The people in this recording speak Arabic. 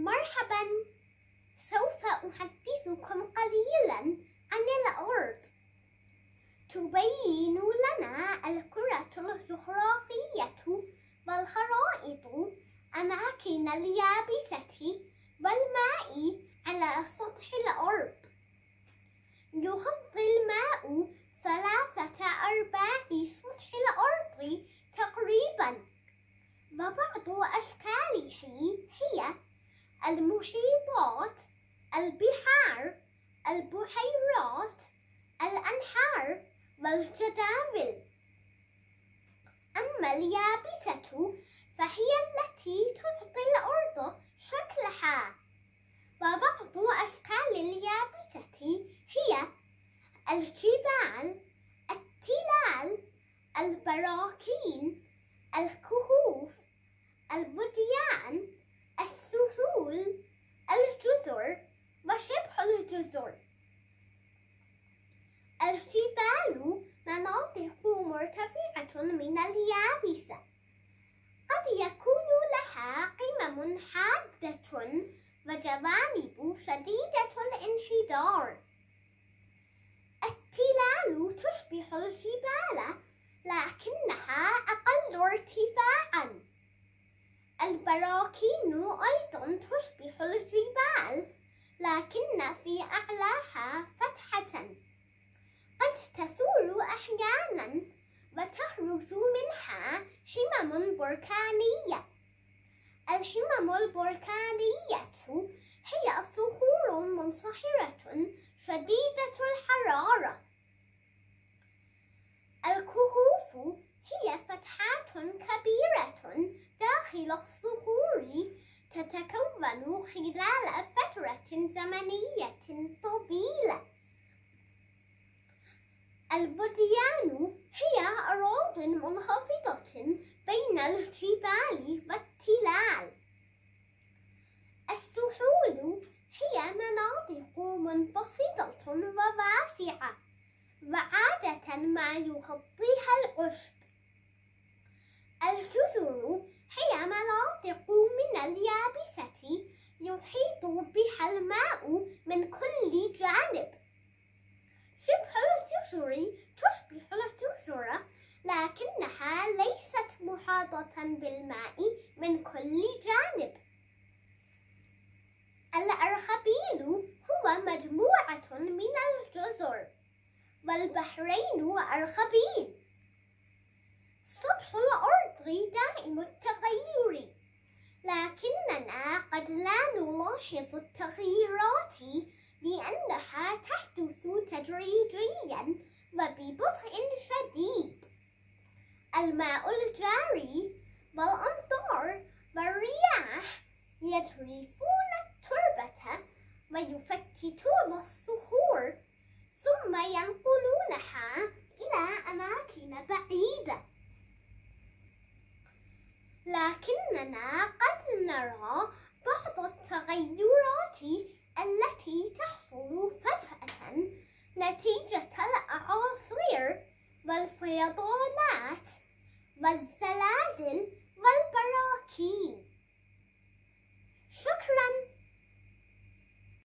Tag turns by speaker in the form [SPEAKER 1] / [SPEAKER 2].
[SPEAKER 1] مرحبا، سوف أحدثكم قليلا عن الأرض. تبين لنا الكرة الجغرافية والخرائط أماكن اليابسة والماء على سطح الأرض. يغطي الماء 3/4 سطح الأرض تقريبا، وبعض أشكاله هي المحيطات، البحار، البحيرات، الأنهار والجداول. أما اليابسة فهي التي تعطي الأرض شكلها، وبعض أشكال اليابسة هي الجبال، التلال، البراكين، الكهوف، الوديان، السهول، الجزر وشبه الجزر. الجبال مناطق مرتفعة من اليابسة، قد يكون لها قمم حادة وجوانب شديدة الانحدار. التلال تشبه الجبال لكنها أقل ارتفاعا. البراكين أيضا تشبه الجبال لكن في أعلاها فتحة، قد تثور أحيانا وتخرج منها حمم بركانية. الحمم البركانية هي صخور منصهرة شديدة الحرارة. الكهوف هي فتحات كبيرة داخل الصخور تتكون خلال فترة زمنية طويلة. الوديان هي أراضٍ منخفضة بين الجبال والتلال. السهول هي مناطق منبسطة وواسعة، وعادة ما يغطيها العشب. الجزر هي مناطق من اليابسة يحيط بها الماء من كل جانب. شبه الجزر تشبه الجزر لكنها ليست محاطة بالماء من كل جانب. الأرخبيل هو مجموعة من الجزر، والبحرين أرخبيل. سطح الأرض دائم التغير، لكننا قد لا نلاحظ التغييرات لأنها تحدث تدريجيا وببطء شديد. الماء الجاري والأمطار والرياح يجرفون التربة ويفتتون الصخور ثم ينقلونها إلى أماكن بعيدة. لكننا قد نرى بعض التغيرات التي تحصل فجأة نتيجة الأعاصير والفيضانات والزلازل والبراكين.